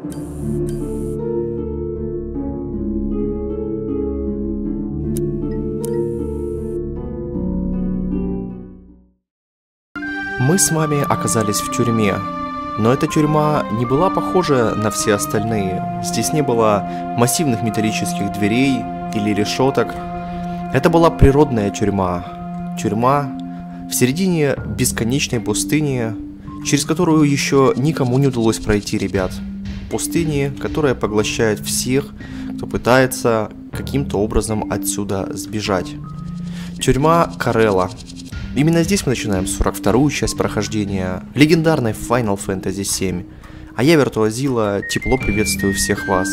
Мы с вами оказались в тюрьме, но эта тюрьма не была похожа на все остальные. Здесь не было массивных металлических дверей или решеток. Это была природная тюрьма. Тюрьма в середине бесконечной пустыни, через которую еще никому не удалось пройти, ребят. Пустыни, которая поглощает всех, кто пытается каким-то образом отсюда сбежать. Тюрьма Корелла. Именно здесь мы начинаем 42-ю часть прохождения легендарной Final Fantasy VII. А я, Виртуозила, тепло приветствую всех вас.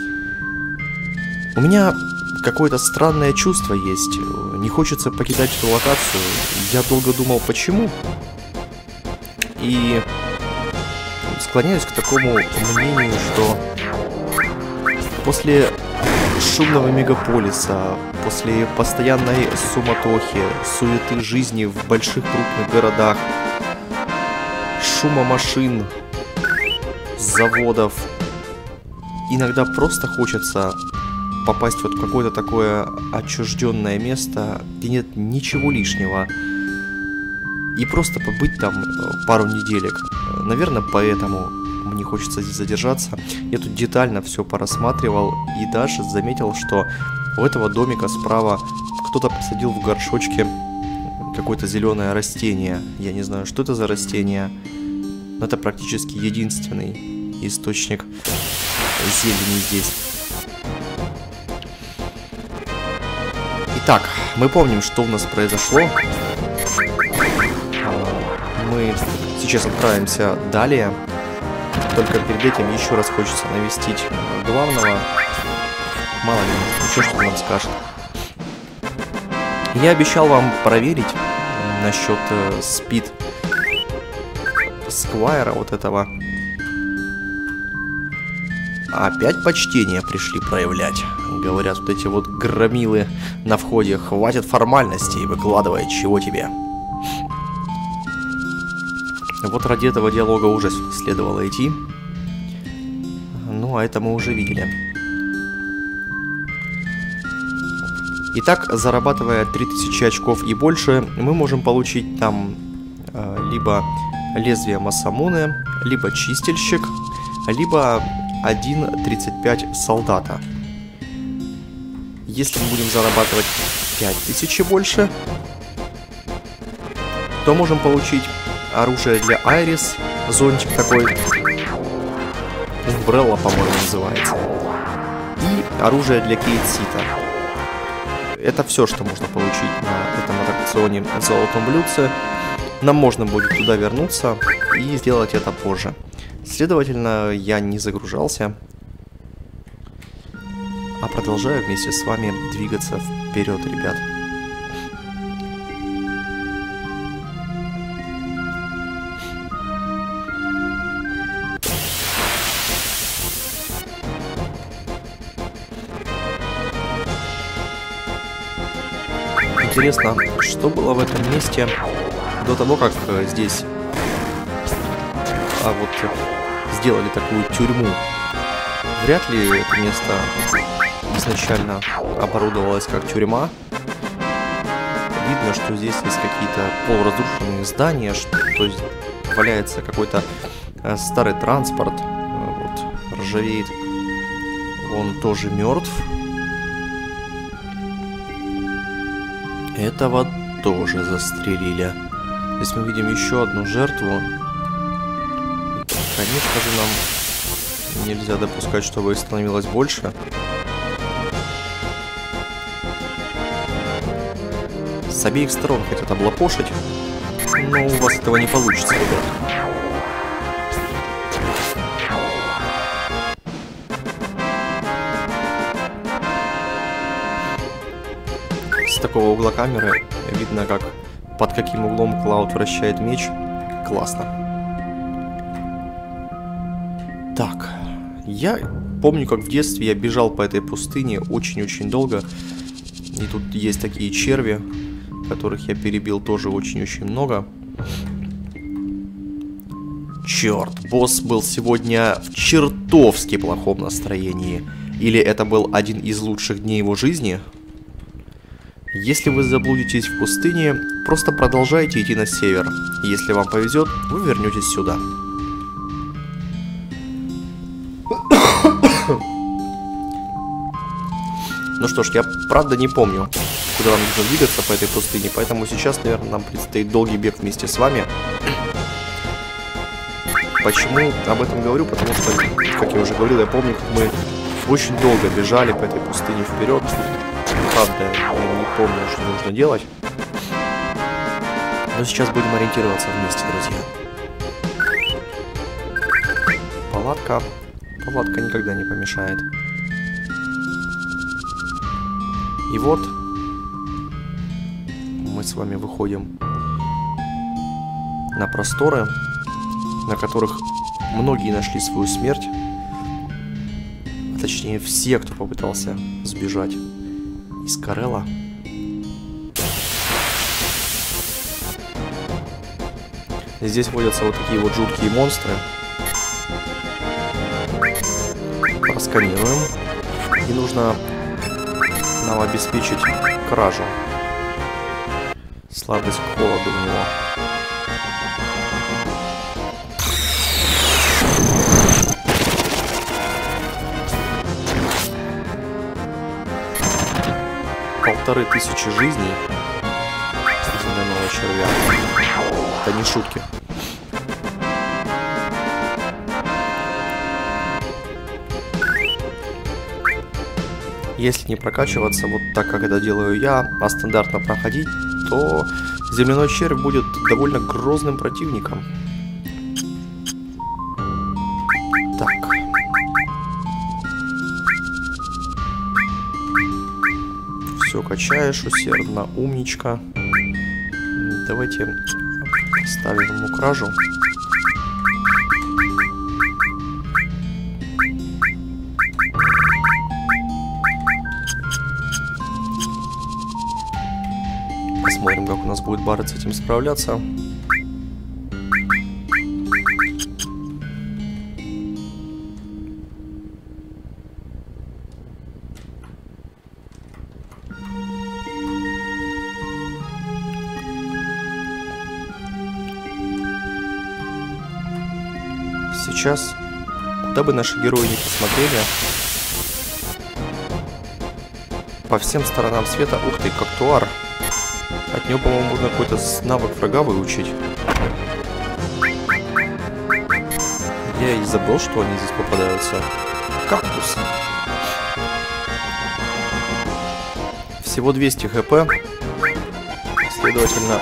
У меня какое-то странное чувство есть. Не хочется покидать эту локацию. Я долго думал, почему. И склоняюсь к такому мнению, что после шумного мегаполиса, после постоянной суматохи, суеты жизни в больших крупных городах, шума машин, заводов, иногда просто хочется попасть вот в какое-то такое отчужденное место, где нет ничего лишнего, и просто побыть там пару неделек. Наверное, поэтому мне хочется здесь задержаться. Я тут детально все порассматривал и даже заметил, что у этого домика справа кто-то посадил в горшочке какое-то зеленое растение. Я не знаю, что это за растение, но это практически единственный источник зелени здесь. Итак, мы помним, что у нас произошло. Мы сейчас отправимся далее. Только перед этим еще раз хочется навестить главного. Мало ли, ничего, что он нам скажет. Я обещал вам проверить насчет спид Сквайра вот этого. Опять почтение пришли проявлять. Говорят, вот эти вот громилы на входе. Хватит формальностей, выкладывай, чего тебе. Вот ради этого диалога уже следовало идти. Ну, а это мы уже видели. Итак, зарабатывая 3000 очков и больше, мы можем получить там либо лезвие Масамуне, либо чистильщик, либо 1.35 солдата. Если мы будем зарабатывать 5000 и больше, то можем получить оружие для Айрис, зонтик такой, Umbrella, по-моему, называется, и оружие для Кейт-Сита. Это все, что можно получить на этом аттракционе в Золотом блюдце. Нам можно будет туда вернуться и сделать это позже. Следовательно, я не загружался, а продолжаю вместе с вами двигаться вперед, ребят. Интересно, что было в этом месте до того, как здесь сделали такую тюрьму. Вряд ли это место изначально оборудовалось как тюрьма. Видно, что здесь есть какие-то полуразрушенные здания, что валяется какой-то старый транспорт, вот, ржавеет. Он тоже мертв. Этого тоже застрелили. Здесь мы видим еще одну жертву. Конечно же, нам нельзя допускать, чтобы их становилось больше. С обеих сторон хотят облапошить, но у вас этого не получится, ребят. С такого угла камеры видно, как под каким углом Клауд вращает меч. Классно. Так, я помню, как в детстве я бежал по этой пустыне очень-очень долго. И тут есть такие черви, которых я перебил тоже очень-очень много. Черт, босс был сегодня в чертовски плохом настроении. Или это был один из лучших дней его жизни? Если вы заблудитесь в пустыне, просто продолжайте идти на север. Если вам повезет, вы вернетесь сюда. Ну что ж, я правда не помню, куда нам нужно двигаться по этой пустыне, поэтому сейчас, наверное, нам предстоит долгий бег вместе с вами. Почему об этом говорю? Потому что, как я уже говорил, я помню, как мы очень долго бежали по этой пустыне вперед. Правда, я не помню, что нужно делать. Но сейчас будем ориентироваться вместе, друзья. Палатка. Палатка никогда не помешает. И вот мы с вами выходим на просторы, на которых многие нашли свою смерть. А точнее, все, кто попытался сбежать из Корелла. Здесь водятся вот такие вот жуткие монстры. Просканируем. И нужно нам обеспечить кражу. Слабость к холоду у него. Полторы тысячи жизней земляного червя. Это не шутки. Если не прокачиваться вот так, как это делаю я, а стандартно проходить, то земляной червь будет довольно грозным противником. Так. Все качаешь усердно, умничка. Давайте ставим ему кражу. Посмотрим, как у нас будет Барретт с этим справляться. Сейчас, куда бы наши герои ни посмотрели, по всем сторонам света, ух ты, Кактуар. От него, по-моему, можно какой-то навык врага выучить. Я и забыл, что они здесь попадаются. Кактус. Всего 200 хп. Следовательно,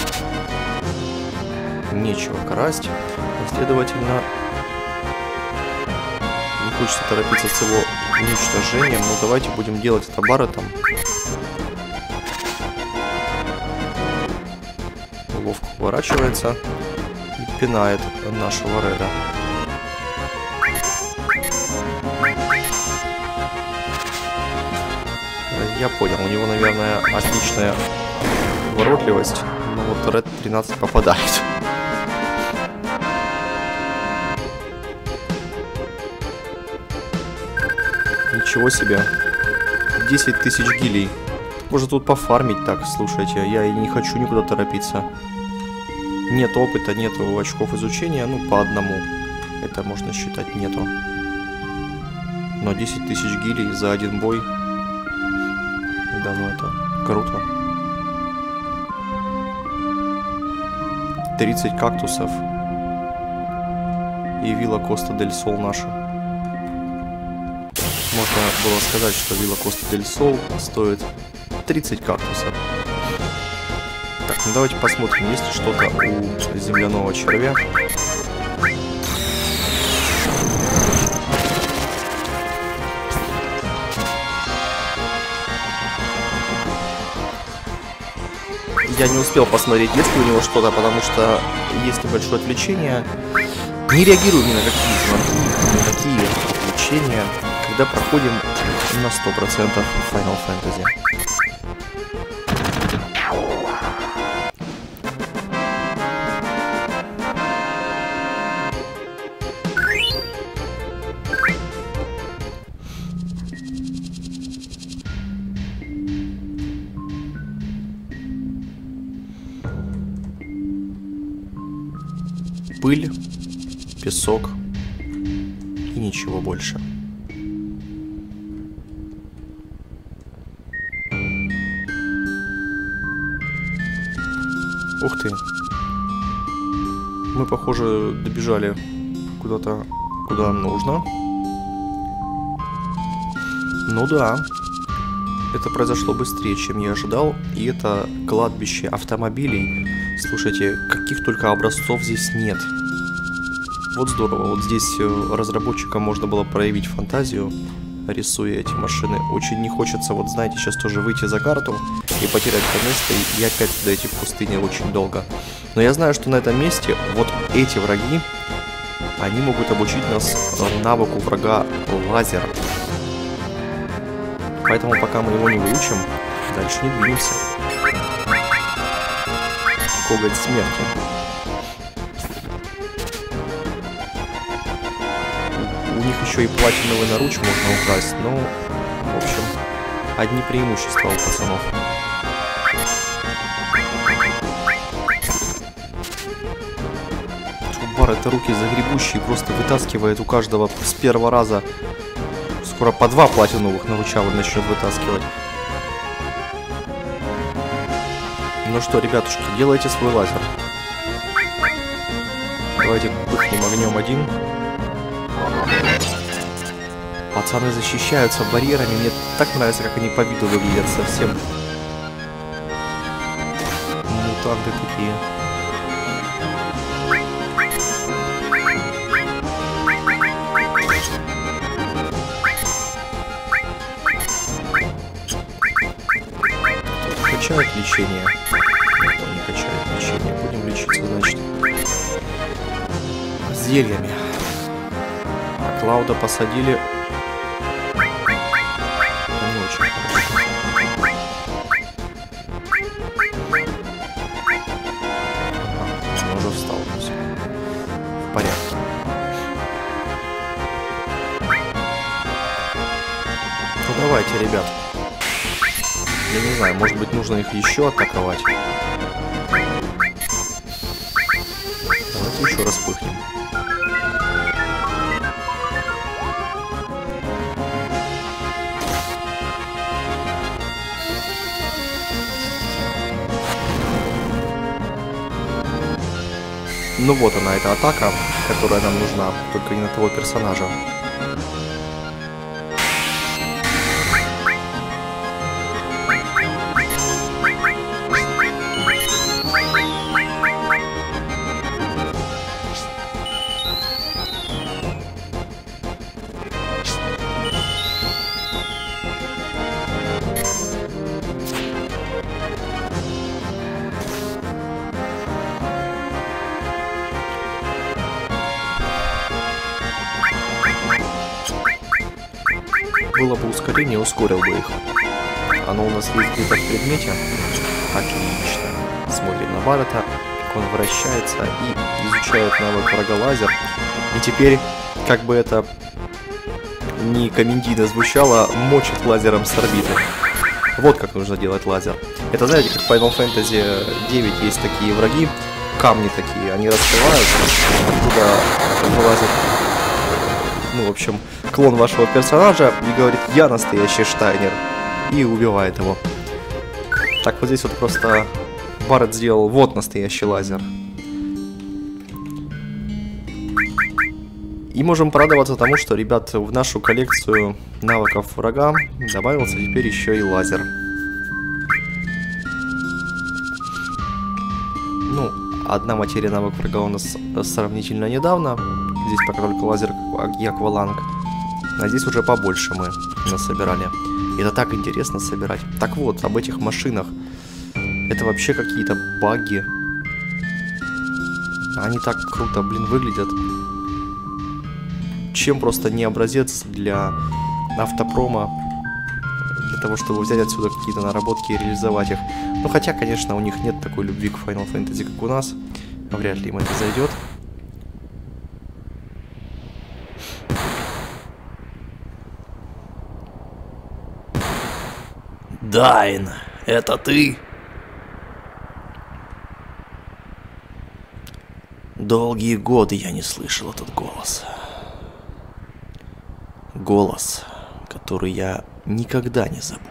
нечего красть. Следовательно, не хочется торопиться с его уничтожением, но давайте будем делать это Барреттом. Ловко уворачивается и пинает нашего Реда. Я понял, у него, наверное, отличная воротливость, но вот Ред 13 попадает. Ничего себе. 10 тысяч гилей. Может тут пофармить так, слушайте. Я и не хочу никуда торопиться. Нет опыта, нету очков изучения. Ну, по одному. Это можно считать нету. Но 10 тысяч гилей за один бой. Да, ну это круто. 30 кактусов. И вилла Коста дель Сол наша. Можно было сказать, что вилла Коста дель Сол стоит 30 кактусов. Так, ну давайте посмотрим, есть ли что-то у земляного червя. Я не успел посмотреть, есть ли у него что-то, потому что есть небольшое отвлечение. Не реагирую ни на какие звонки, ни на какие отвлечения, когда проходим на 100% Final Fantasy. пыль, песок и ничего больше. Ух ты. Мы, похоже, добежали куда-то, куда нам нужно. Ну да. Это произошло быстрее, чем я ожидал. И это кладбище автомобилей. Слушайте, каких только образцов здесь нет. Вот здорово. Вот здесь разработчикам можно было проявить фантазию, рисуя эти машины. Очень не хочется, вот знаете, сейчас тоже выйти за карту и потерять это место, и опять туда идти в пустыне очень долго. Но я знаю, что на этом месте вот эти враги, они могут обучить нас навыку врага лазер. Поэтому пока мы его не выучим, дальше не двинемся. Коготь смерти. У них еще и платиновый наруч можно украсть, но, в общем, одни преимущества у пацанов. Бар, это руки загребущие, просто вытаскивает у каждого с первого раза. Скоро по 2 платиновых наруча он начнет вытаскивать. Ну что, ребятушки, делайте свой лазер. Давайте пыхнем огнем один. Пацаны защищаются барьерами. Мне так нравится, как они по виду выглядят совсем. Мутанты такие. Качает лечение. Никто не качает лечение. Будем лечиться, значит, зельями. А Клауда посадили. Не очень хорошо. Ага, он уже встал. Все. В порядке. Ну давайте, ребят. Я не знаю, может быть, нужно их еще атаковать. Давайте еще раз пыхнем. Ну вот она, эта атака, которая нам нужна, только не на того персонажа. Было бы ускорение, ускорил бы их. Оно у нас есть где-то в предмете. Отлично. Смотрим на Баррета, как он вращается и изучает навык врага лазер. И теперь, как бы это ни комедийно звучало, мочит лазером с орбиты. Вот как нужно делать лазер. Это, знаете, как в Final Fantasy 9 есть такие враги, камни такие, они раскрываются, оттуда вылазят, ну, в общем, клон вашего персонажа и говорит: я настоящий Штайнер, и убивает его. Так, вот здесь вот просто Баррет сделал вот настоящий лазер. И можем порадоваться тому, что, ребят, в нашу коллекцию навыков врага добавился теперь еще и лазер. Ну, одна материя навык врага у нас сравнительно недавно. Здесь пока только лазер и акваланг. А здесь уже побольше мы насобирали. Это так интересно собирать. Так вот, об этих машинах. Это вообще какие-то баги. Они так круто, блин, выглядят. Чем просто не образец для автопрома, для того, чтобы взять отсюда какие-то наработки и реализовать их. Ну, хотя, конечно, у них нет такой любви к Final Fantasy, как у нас. Вряд ли им это зайдет. Дайн, это ты? Долгие годы я не слышал этот голос. Голос, который я никогда не забуду.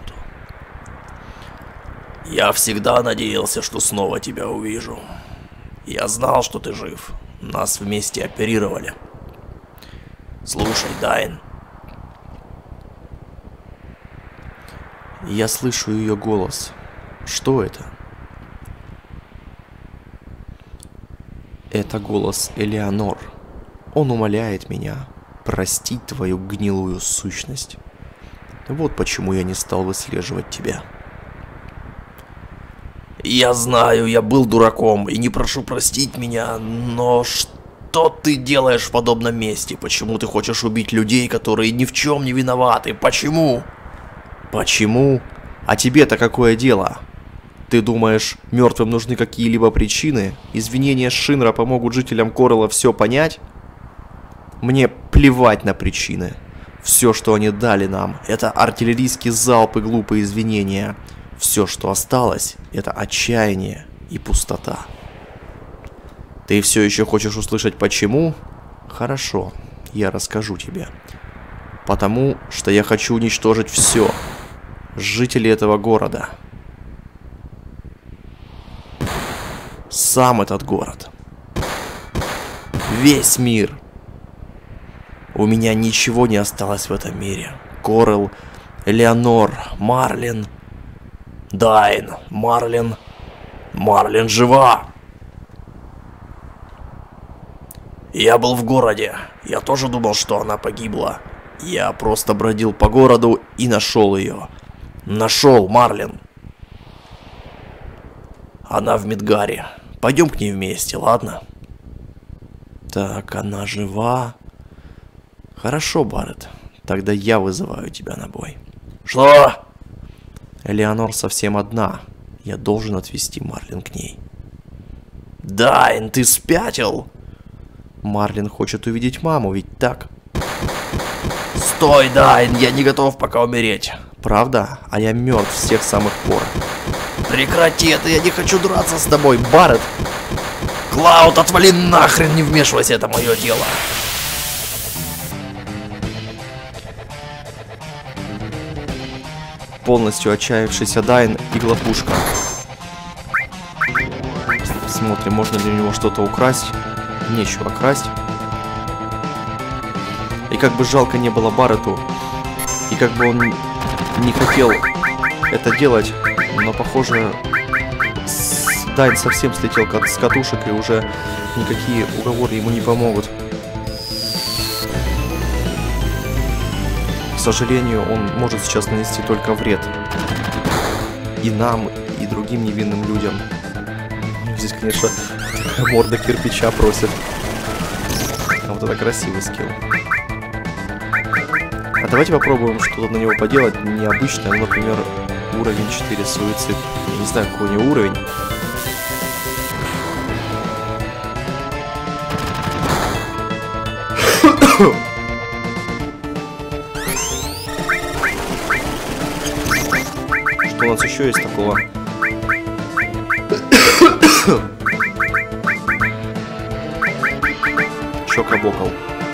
Я всегда надеялся, что снова тебя увижу. Я знал, что ты жив. Нас вместе оперировали. Слушай, Дайн. Я слышу ее голос. Что это? Это голос Элеонор. Он умоляет меня простить твою гнилую сущность. Вот почему я не стал выслеживать тебя. Я знаю, я был дураком и не прошу простить меня, но что ты делаешь в подобном месте? Почему ты хочешь убить людей, которые ни в чем не виноваты? Почему? Почему? А тебе-то какое дело? Ты думаешь, мертвым нужны какие-либо причины? Извинения Шинра помогут жителям Коралла все понять? Мне плевать на причины. Все, что они дали нам, это артиллерийский залп и глупые извинения. Все, что осталось, это отчаяние и пустота. Ты все еще хочешь услышать почему? Хорошо, я расскажу тебе. Потому что я хочу уничтожить все. Жители этого города. Сам этот город. Весь мир. У меня ничего не осталось в этом мире. Коралл, Элеонор, Марлин. Дайн, Марлин. Марлин жива. Я был в городе. Я тоже думал, что она погибла. Я просто бродил по городу и нашел ее. Нашел Марлин. Она в Мидгаре. Пойдем к ней вместе, ладно? Так, она жива. Хорошо, Барретт. Тогда я вызываю тебя на бой. Что? Элеонор совсем одна. Я должен отвезти Марлин к ней. Дайн, ты спятил? Марлин хочет увидеть маму, ведь так? Стой, Дайн, я не готов пока умереть. Правда? А я мертв с тех самых пор. Прекрати это, я не хочу драться с тобой, Барретт. Клауд, отвали нахрен, не вмешивайся, это мое дело. Полностью отчаявшийся Дайн и Глопушка. Смотрим, можно ли у него что-то украсть. Нечего красть. И как бы жалко не было Барретту, и как бы он не хотел это делать, но похоже Дайн совсем слетел с катушек, и уже никакие уговоры ему не помогут. К сожалению, он может сейчас нанести только вред. И нам, и другим невинным людям. Здесь, конечно, морда кирпича просит. А вот это красивый скилл. А давайте попробуем что-то на него поделать необычное. Например, уровень 4 суицид. Я не знаю, какой у него уровень. Что у нас еще есть такого? Чокобокл.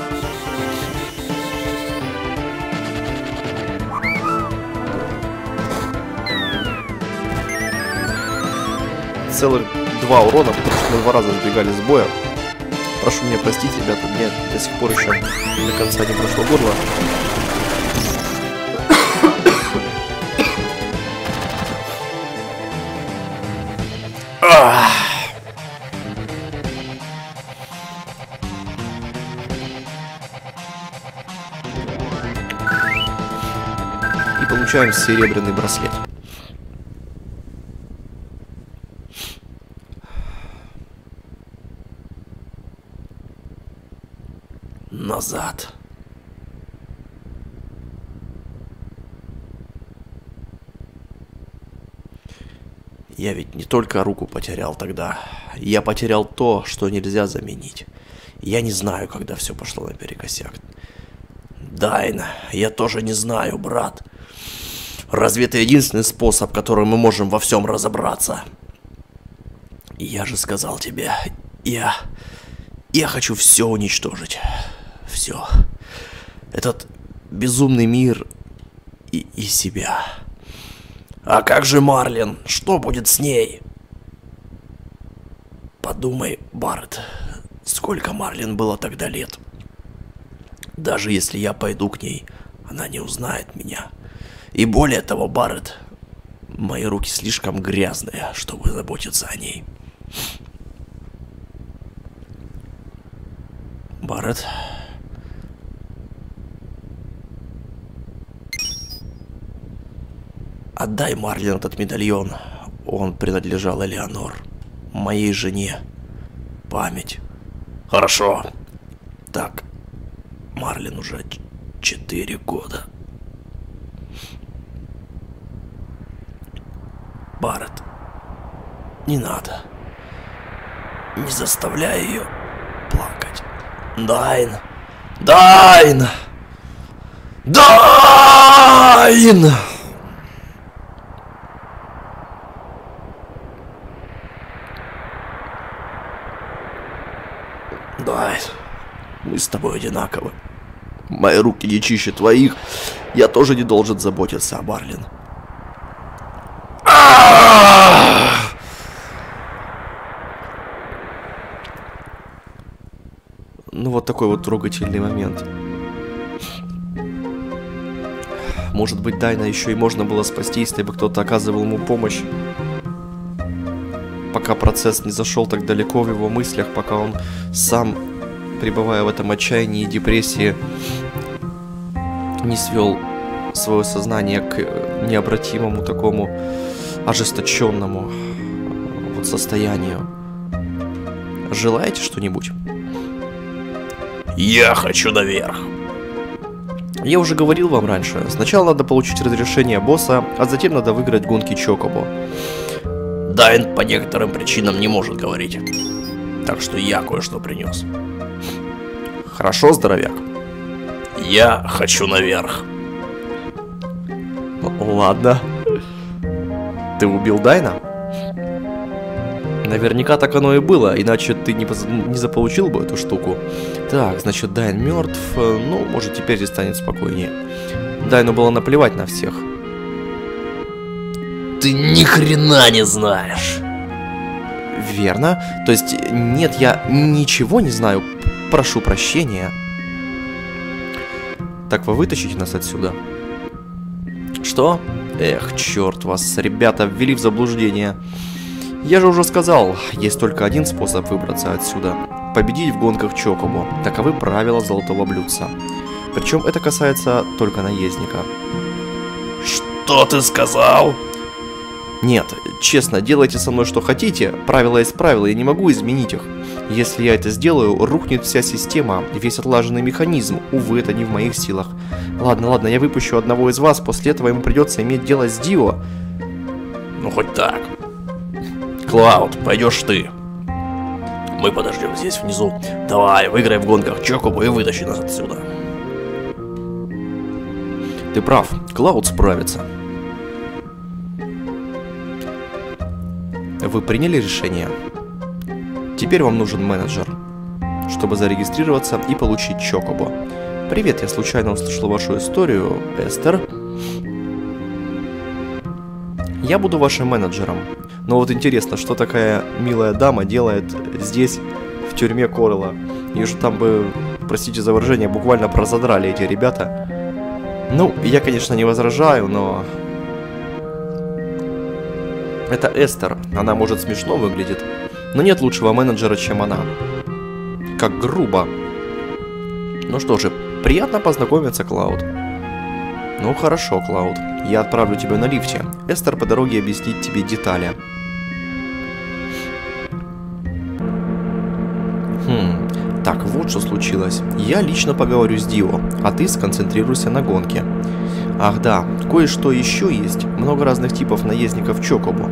Целых 2 урона, потому что мы 2 раза сбегали с боя. Прошу меня простить, ребята, мне до сих пор еще до конца не прошло горло. И получаем серебряный браслет. Назад. Я ведь не только руку потерял тогда. Я потерял то, что нельзя заменить. Я не знаю, когда все пошло наперекосяк. Дайн, я тоже не знаю, брат. Разве это единственный способ, которым мы можем во всем разобраться? Я же сказал тебе, Я хочу все уничтожить. Все. Этот безумный мир и себя. А как же Марлин? Что будет с ней? Подумай, Барретт, сколько Марлин было тогда лет? Даже если я пойду к ней, она не узнает меня. И более того, Барретт, мои руки слишком грязные, чтобы заботиться о ней. Барретт. Отдай Марлин этот медальон. Он принадлежал Элеонор, моей жене. Память. Хорошо. Так, Марлин уже 4 года. Барретт, не надо. Не заставляй ее плакать. Дайн! Дайн! Дайн! Дайн, мы с тобой одинаковы. Мои руки не чище твоих. Я тоже не должен заботиться о Марлин. Ну вот такой вот трогательный момент. Может быть, Дайна еще и можно было спасти, если бы кто-то оказывал ему помощь. Пока процесс не зашел так далеко в его мыслях, пока он сам, пребывая в этом отчаянии и депрессии, не свел свое сознание к необратимому такому ожесточенному вот состоянию. Желаете что-нибудь? Я хочу наверх. Я уже говорил вам раньше. Сначала надо получить разрешение босса, а затем надо выиграть гонки Чокобо. Дайн по некоторым причинам не может говорить. Так что я кое-что принес. Хорошо, здоровяк? Я хочу наверх. Ладно. Ты убил Дайна? Наверняка так оно и было, иначе ты не заполучил бы эту штуку. Так, значит, Дайн мертв. Ну, может, теперь здесь станет спокойнее. Дайну было наплевать на всех. Ты ни хрена не знаешь. Верно. То есть, нет, я ничего не знаю. Прошу прощения. Так, вы вытащите нас отсюда? Что? Эх, черт вас, ребята, ввели в заблуждение. Я же уже сказал, есть только один способ выбраться отсюда. Победить в гонках Чокобо. Таковы правила золотого блюдца. Причем это касается только наездника. Что ты сказал? Нет, честно, делайте со мной что хотите. Правила есть правила, я не могу изменить их. Если я это сделаю, рухнет вся система, весь отлаженный механизм. Увы, это не в моих силах. Ладно, я выпущу одного из вас, после этого ему придется иметь дело с Дио. Ну, хоть так. Клауд, пойдешь ты. Мы подождем здесь внизу. Давай, выиграй в гонках Чокобо и вытащи нас отсюда. Ты прав, Клауд справится. Вы приняли решение? Теперь вам нужен менеджер, чтобы зарегистрироваться и получить Чокобо. Привет, я случайно услышал вашу историю, Эстер. Я буду вашим менеджером. Но вот интересно, что такая милая дама делает здесь, в тюрьме Корелла. Ее же там бы, простите за выражение, буквально прозадрали эти ребята. Ну, я, конечно, не возражаю, но... Это Эстер, она, может, смешно выглядит, но нет лучшего менеджера, чем она. Как грубо. Ну что же, приятно познакомиться, Клауд. Ну хорошо, Клауд, я отправлю тебя на лифте. Эстер по дороге объяснит тебе детали. Так, вот что случилось. Я лично поговорю с Дио, а ты сконцентрируйся на гонке. Ах да, кое-что еще есть. Много разных типов наездников Чокобо.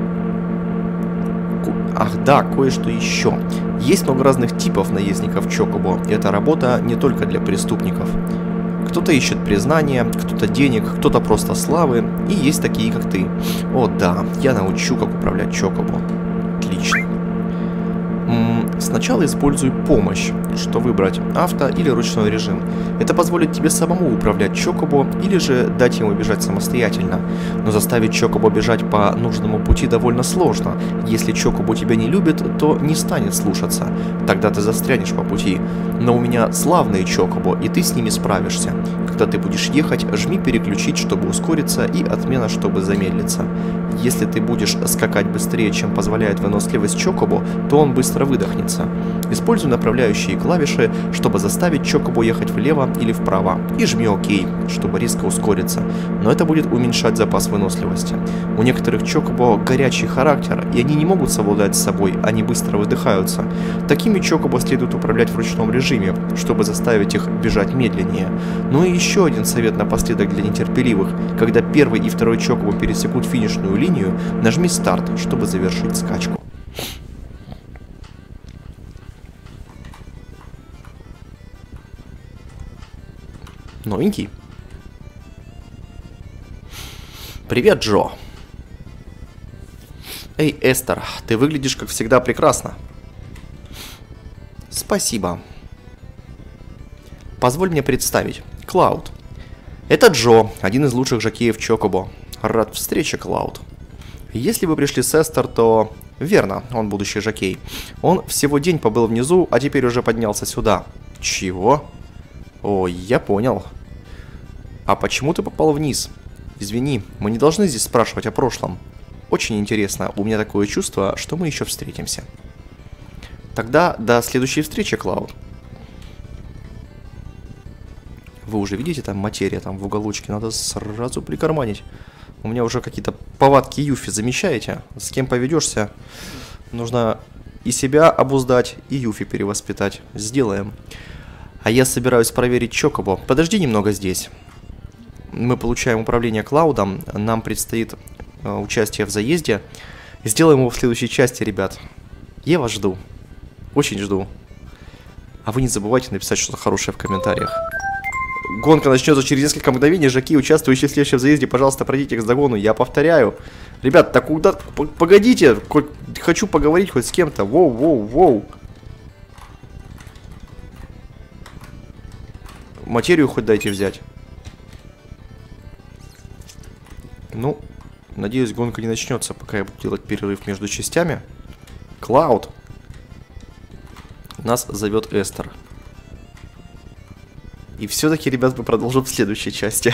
Ах да, кое-что еще. Есть много разных типов наездников Чокобо. Эта работа не только для преступников. Кто-то ищет признания, кто-то денег, кто-то просто славы. И есть такие, как ты. О да, я научу, как управлять Чокобо. Отлично. Сначала используй помощь, что выбрать авто или ручной режим. Это позволит тебе самому управлять Чокобо или же дать ему бежать самостоятельно. Но заставить Чокобо бежать по нужному пути довольно сложно. Если Чокобо тебя не любит, то не станет слушаться. Тогда ты застрянешь по пути. Но у меня славные Чокобо, и ты с ними справишься. Когда ты будешь ехать, жми переключить, чтобы ускориться, и отмена, чтобы замедлиться. Если ты будешь скакать быстрее, чем позволяет выносливость Чокобо, то он быстро выдохнется. Используй направляющие клавиши, чтобы заставить Чокобо ехать влево или вправо, и жми ОК, чтобы резко ускориться, но это будет уменьшать запас выносливости. У некоторых Чокобо горячий характер, и они не могут совладать с собой, они быстро выдыхаются. Такими Чокобо следует управлять в ручном режиме, чтобы заставить их бежать медленнее. Ну и еще один совет напоследок для нетерпеливых. Когда первый и второй Чокобо пересекут финишную линию, нажми старт, чтобы завершить скачку. Новенький. Привет, Джо. Эй, Эстер, ты выглядишь, как всегда, прекрасно. Спасибо. Позволь мне представить. Клауд. Это Джо, один из лучших жокеев Чокобо. Рад встрече, Клауд. Если вы пришли с Эстер, то... Верно, он будущий жокей. Он всего день побыл внизу, а теперь уже поднялся сюда. Чего? Ой, я понял. А почему ты попал вниз? Извини, мы не должны здесь спрашивать о прошлом. Очень интересно, у меня такое чувство, что мы еще встретимся. Тогда до следующей встречи, Клауд. Вы уже видите, там материя там в уголочке, надо сразу прикарманить. У меня уже какие-то повадки Юфи, замечаете? С кем поведешься, нужно и себя обуздать, и Юфи перевоспитать. Сделаем. А я собираюсь проверить Чокобо. Подожди немного здесь. Мы получаем управление Клаудом, нам предстоит участие в заезде. Сделаем его в следующей части, ребят. Я вас жду. Очень жду. А вы не забывайте написать что-то хорошее в комментариях. Гонка начнется через несколько мгновений. Жаки, участвующие в следующем заезде, пожалуйста, пройдите к загону. Я повторяю. Ребят, так куда... Погодите. Хочу поговорить хоть с кем-то. Воу, воу, воу. Материю хоть дайте взять. Ну, надеюсь, гонка не начнется, пока я буду делать перерыв между частями. Клауд. Нас зовет Эстер. И все-таки, ребят, мы продолжим в следующей части.